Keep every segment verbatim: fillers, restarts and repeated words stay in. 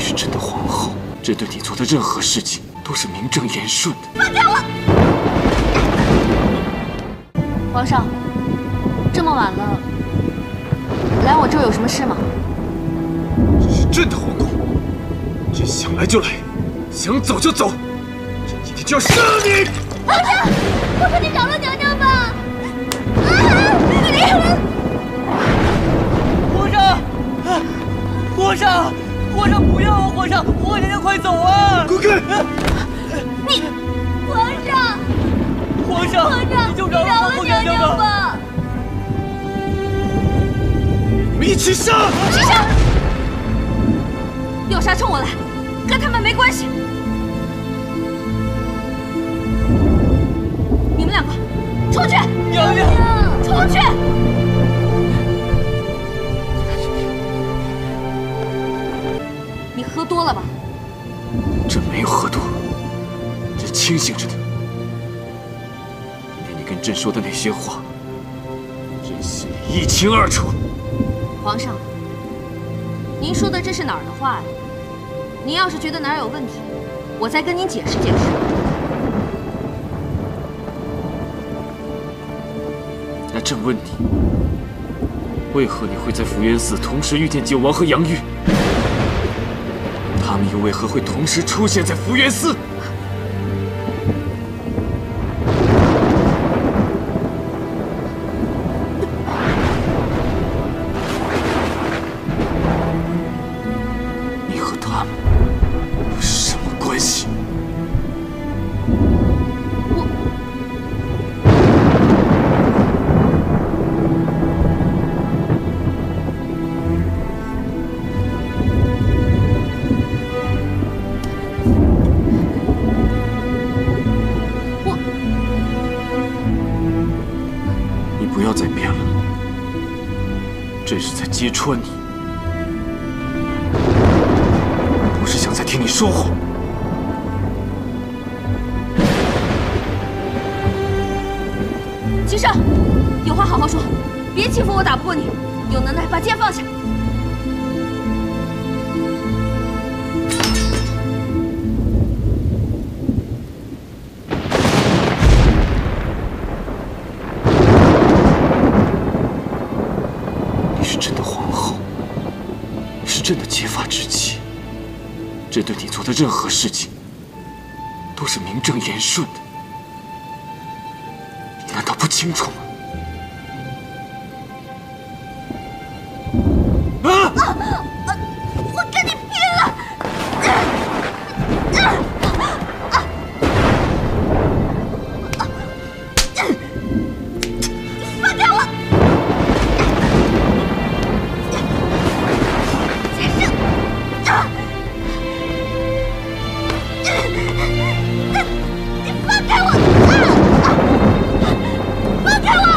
是朕的皇后，朕对你做的任何事情都是名正言顺的。 放开我！皇上，这么晚了，来我这儿有什么事吗？ 这是朕的皇宫，朕想来就来，想走就走。朕今天就要杀你！ 皇上，我说你饶了娘娘吧！啊！ 皇上，皇上，皇上不要啊！皇上，皇娘娘快走啊！ 滚开！ 你，皇上， 皇上， 皇上， 你就饶了皇娘娘娘吧！ 你们一起杀！ 起杀！要杀冲我来，跟他们没关系。你们两个，出去！ 娘娘， 出去！你喝多了吧？ 朕没有喝多，朕清醒着的。今天你跟朕说的那些话，朕心里一清二楚。 皇上，您说的这是哪儿的话呀？您要是觉得哪儿有问题，我再跟您解释解释。 那朕问你，为何你会在福源寺同时遇见九王和杨玉？他们又为何会同时出现在福源寺？你和他们有什么关系？不要再辩了，朕是在揭穿你，不是想再听你说话。 秦胜，有话好好说，别欺负我打不过你，有能耐把剑放下。 你是朕的皇后，是朕的结发之妻，朕对你做的任何事情都是名正言顺的，你难道不清楚吗？啊！ 我跟你拼了！放开我！秦胜，你放开我！放开我！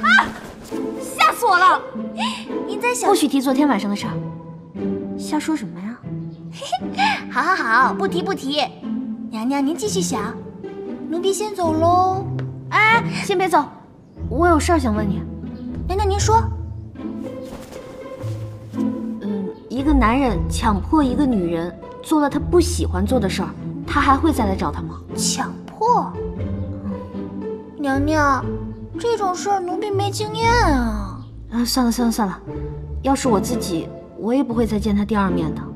吓死我了！ 您在想？ 不许提昨天晚上的事儿。瞎说什么呀？ 好好好，不提不提。娘娘，您继续想。奴婢先走喽。 哎，先别走，我有事儿想问你。 娘娘，您说。 嗯，一个男人强迫一个女人做了他不喜欢做的事儿，他还会再来找她吗？ 强迫？嗯，娘娘，这种事儿奴婢没经验啊。 啊，算了算了算了，要是我自己，我也不会再见他第二面的。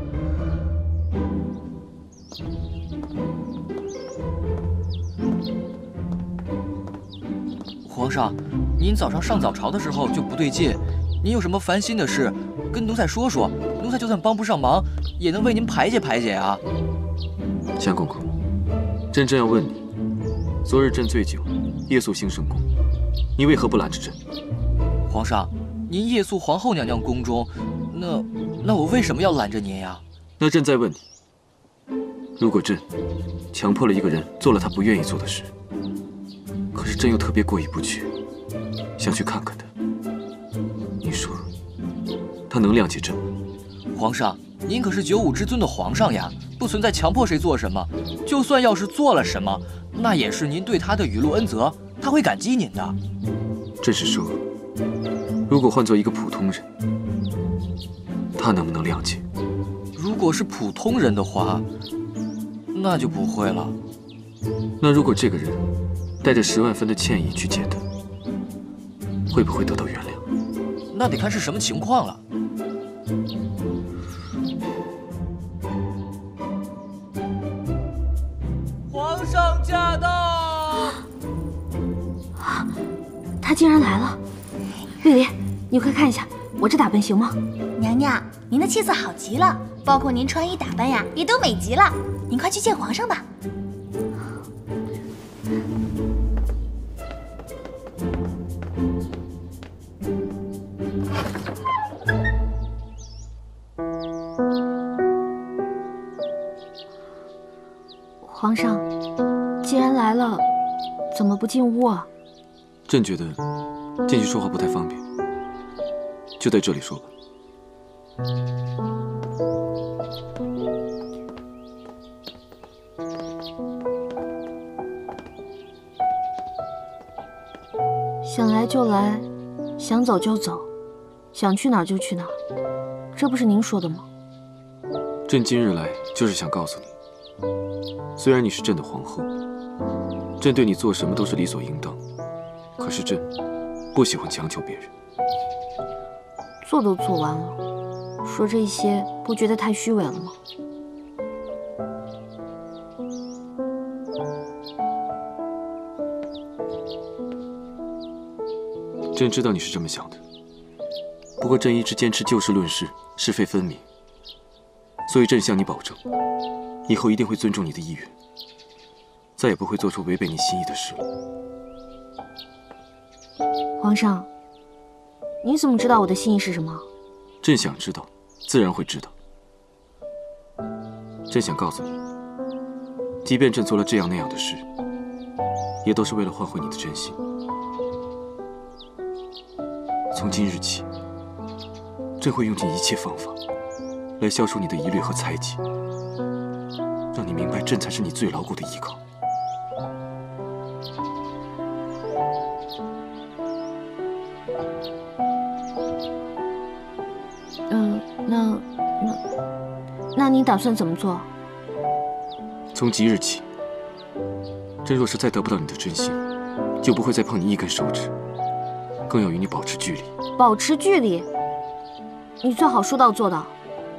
皇上，您早上上早朝的时候就不对劲，您有什么烦心的事，跟奴才说说，奴才就算帮不上忙，也能为您排解排解啊。 相公公，朕正要问你，昨日朕醉酒，夜宿兴圣宫，你为何不拦着朕？ 皇上，您夜宿皇后娘娘宫中，那那我为什么要拦着您呀？ 那朕再问你，如果朕强迫了一个人做了他不愿意做的事，可是朕又特别过意不去，想去看看他，你说他能谅解朕吗？ 皇上，您可是九五之尊的皇上呀，不存在强迫谁做什么。就算要是做了什么，那也是您对他的雨露恩泽，他会感激您的。 朕是说，如果换做一个普通人，他能不能谅解？ 如果是普通人的话，那就不会了。 那如果这个人带着十万分的歉意去见他，会不会得到原谅？ 那得看是什么情况了。皇上驾到！ 他竟然来了！绿林，你快看一下，我这打扮行吗？ 娘娘，您的气色好极了，包括您穿衣打扮呀，也都美极了。您快去见皇上吧。 皇上，既然来了，怎么不进屋啊？ 朕觉得进去说话不太方便，就在这里说吧。 想来就来，想走就走，想去哪儿就去哪儿，这不是您说的吗？ 朕今日来就是想告诉你，虽然你是朕的皇后，朕对你做什么都是理所应当，可是朕不喜欢强求别人。 做都做完了，说这些不觉得太虚伪了吗？ 朕知道你是这么想的，不过朕一直坚持就事论事，是非分明，所以朕向你保证，以后一定会尊重你的意愿，再也不会做出违背你心意的事了。 皇上，你怎么知道我的心意是什么？ 朕想知道，自然会知道。朕想告诉你，即便朕做了这样那样的事，也都是为了换回你的真心。从今日起，朕会用尽一切方法，来消除你的疑虑和猜忌，让你明白朕才是你最牢固的依靠。 嗯，那那那你打算怎么做？ 从即日起，朕若是再得不到你的真心，就不会再碰你一根手指，更要与你保持距离。 保持距离？你最好说到做到。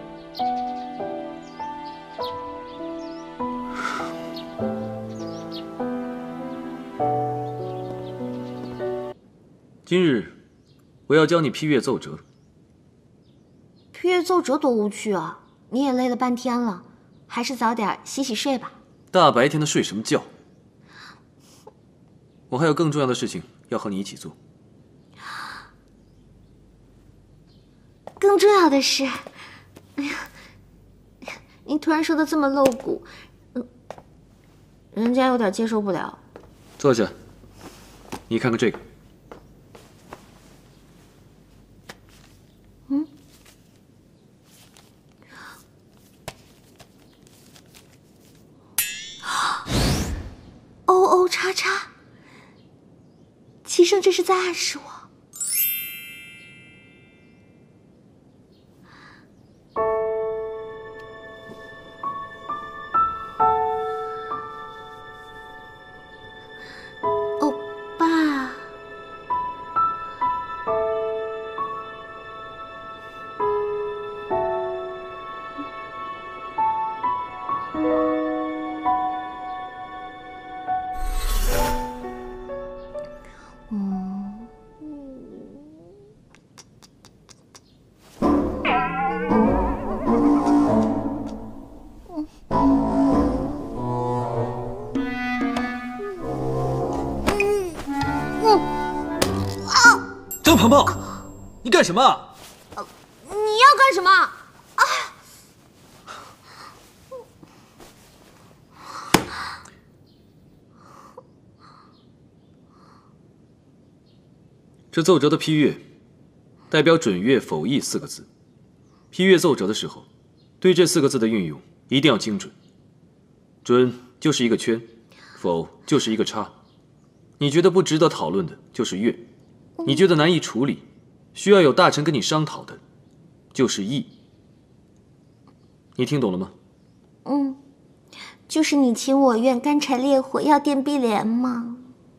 今日我要教你批阅奏折。 批阅奏折多无趣啊！你也累了半天了，还是早点洗洗睡吧。 大白天的睡什么觉？我还有更重要的事情要和你一起做。 更重要的是，哎呀，你突然说的这么露骨，嗯，人家有点接受不了。 坐下，你看看这个。 嗯。O O 叉叉，齐胜这是在暗示我。欧巴。 张鹏鹏，你干什么啊？ 你要干什么？啊！ 这奏折的批阅，代表准阅否议四个字。批阅奏折的时候，对这四个字的运用一定要精准。准就是一个圈，否就是一个叉。你觉得不值得讨论的，就是阅；你觉得难以处理，需要有大臣跟你商讨的，就是议。你听懂了吗？ 嗯，就是你情我愿，干柴烈火，要电必连吗？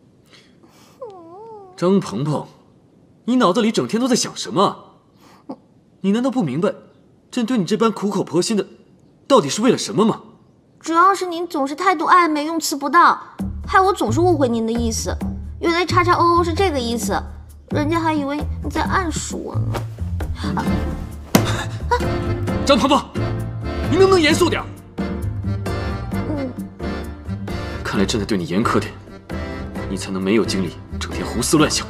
张鹏鹏，你脑子里整天都在想什么？你难道不明白，朕对你这般苦口婆心的，到底是为了什么吗？ 主要是您总是态度暧昧，用词不当，害我总是误会您的意思。原来叉叉 O O 是这个意思，人家还以为你在暗示我呢。啊啊、张鹏鹏，你能不能严肃点？ 嗯， 看来朕得对你严苛点，你才能没有精力整天胡思乱想。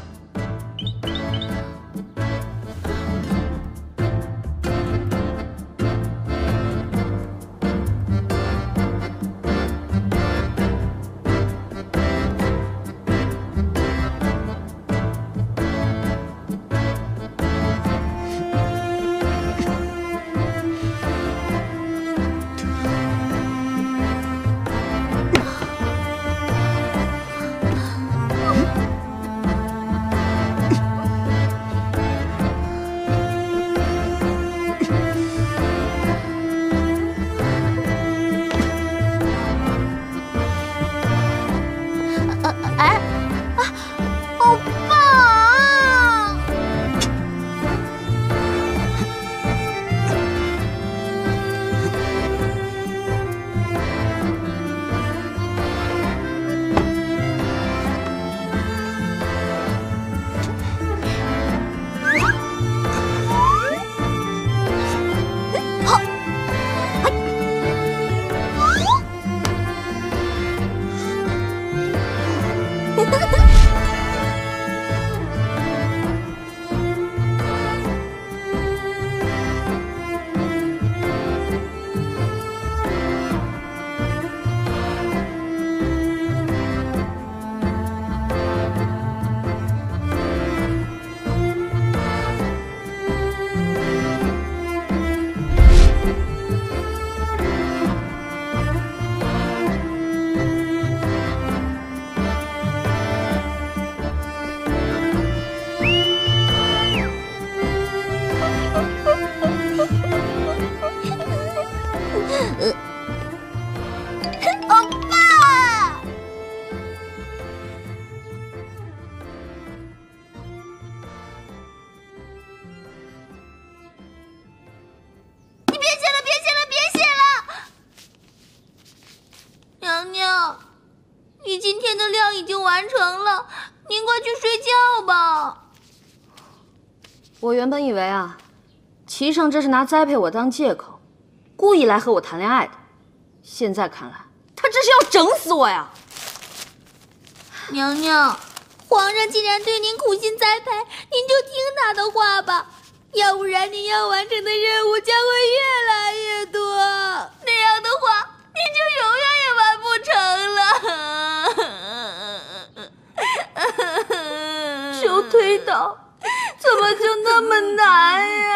我原本以为啊，齐胜这是拿栽培我当借口，故意来和我谈恋爱的。现在看来，他这是要整死我呀！ 娘娘，皇上既然对您苦心栽培，您就听他的话吧，要不然您要完成的任务将会越来越多，那样的话，您就永远也完不成了。求推导。怎么就那么难呀？